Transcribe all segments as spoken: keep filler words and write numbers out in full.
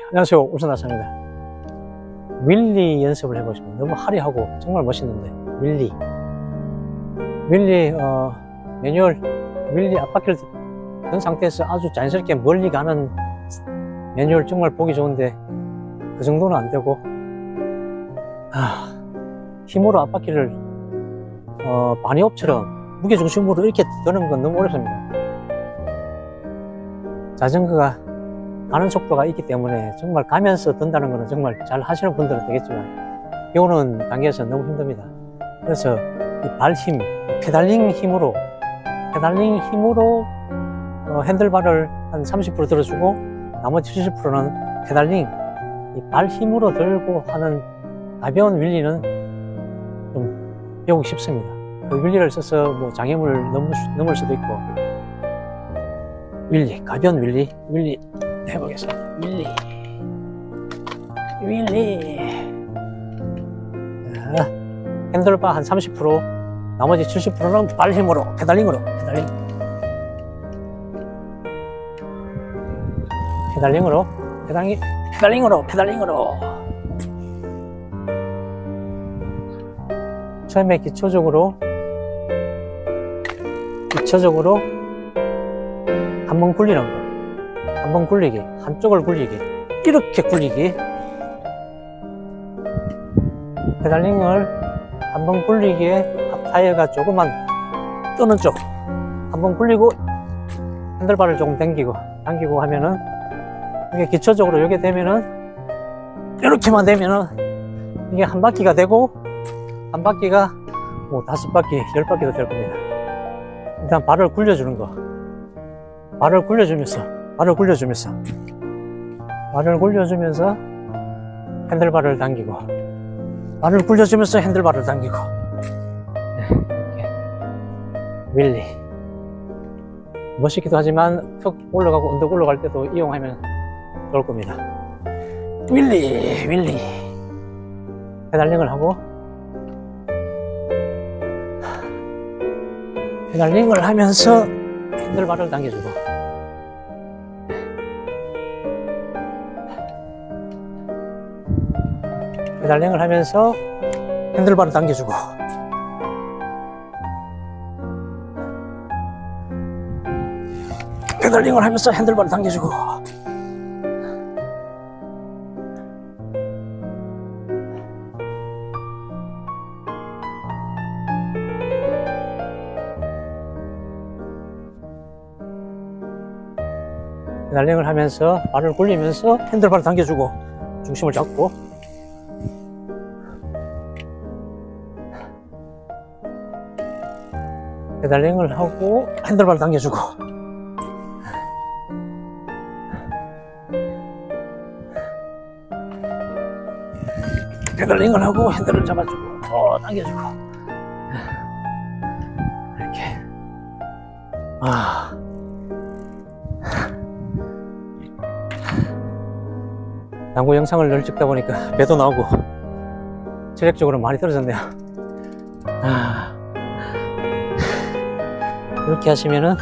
안녕하세요, 울산아차입니다. 윌리 연습을 해보시면 너무 화려하고 정말 멋있는데, 윌리 윌리 어, 매뉴얼 윌리 앞바퀴를 든 상태에서 아주 자연스럽게 멀리 가는 매뉴얼 정말 보기 좋은데 그 정도는 안 되고, 아, 힘으로 앞바퀴를 어, 바니업처럼 무게중심으로 이렇게 드는 건 너무 어렵습니다. 자전거가 가는 속도가 있기 때문에 정말 가면서 든다는 것은 정말 잘 하시는 분들은 되겠지만 배우는 단계에서 너무 힘듭니다. 그래서 이 발 힘, 페달링 힘으로 페달링 힘으로 어, 핸들바를 한 삼십 퍼센트 들어주고 나머지 칠십 퍼센트는 페달링, 이 발 힘으로 들고 하는 가벼운 윌리는 좀 배우기 쉽습니다. 그 윌리를 써서 뭐 장애물을 넘을, 수, 넘을 수도 있고. 윌리, 가벼운 윌리, 윌리 해보겠습니다. 윌리, 윌리. 자, 핸들바 한 삼십 퍼센트, 나머지 칠십 퍼센트는 발 힘으로, 페달링으로, 페달링. 페달링으로, 페달링, 페달링으로, 페달링으로. 처음에 기초적으로, 기초적으로 한 번 굴리는 거. 한 번 굴리기, 한쪽을 굴리기, 이렇게 굴리기. 페달링을 한 번 굴리기에 앞 타이어가 조금만 뜨는 쪽 한 번 굴리고 핸들바를 조금 당기고 당기고 하면은, 이게 기초적으로 이렇게 되면은, 이렇게만 되면은 이게 한 바퀴가 되고, 한 바퀴가 뭐 다섯 바퀴, 열 바퀴도 될 겁니다. 일단 발을 굴려주는 거. 발을 굴려주면서 발을 굴려주면서 발을 굴려주면서 핸들바를 당기고, 발을 굴려주면서 핸들바를 당기고. 네, 윌리 멋있기도 하지만 툭 올라가고 언덕 올라갈 때도 이용하면 좋을 겁니다. 윌리 윌리 페달링을 하고, 페달링을 하면서 핸들바를 당겨주고, 페달링을 하면서 핸들바를 당겨주고, 페달링을 하면서 핸들바를 당겨주고, 페달링을 하면서 발을 굴리면서 핸들바를 당겨주고 중심을 잡고, 페달링을 하고 핸들바를 당겨주고, 페달링을 하고 핸들을 잡아주고, 어, 당겨주고, 이렇게. 아, 당구 영상을 늘 찍다 보니까 배도 나오고 체력적으로 많이 떨어졌네요. 아, 이렇게 하시면은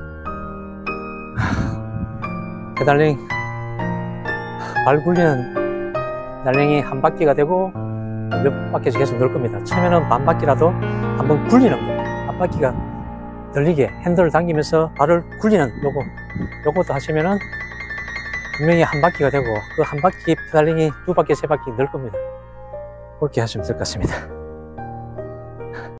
페달링, 발 굴리는 페달링이 한 바퀴가 되고 몇 바퀴씩 계속 넣을 겁니다. 처음에는 반 바퀴라도 한번 굴리는 거, 한 바퀴가 들리게 핸들을 당기면서 발을 굴리는 요거, 요것도 하시면은 분명히 한 바퀴가 되고, 그 한 바퀴 페달링이 두 바퀴, 세 바퀴 넣을 겁니다. 그렇게 하시면 될 것 같습니다.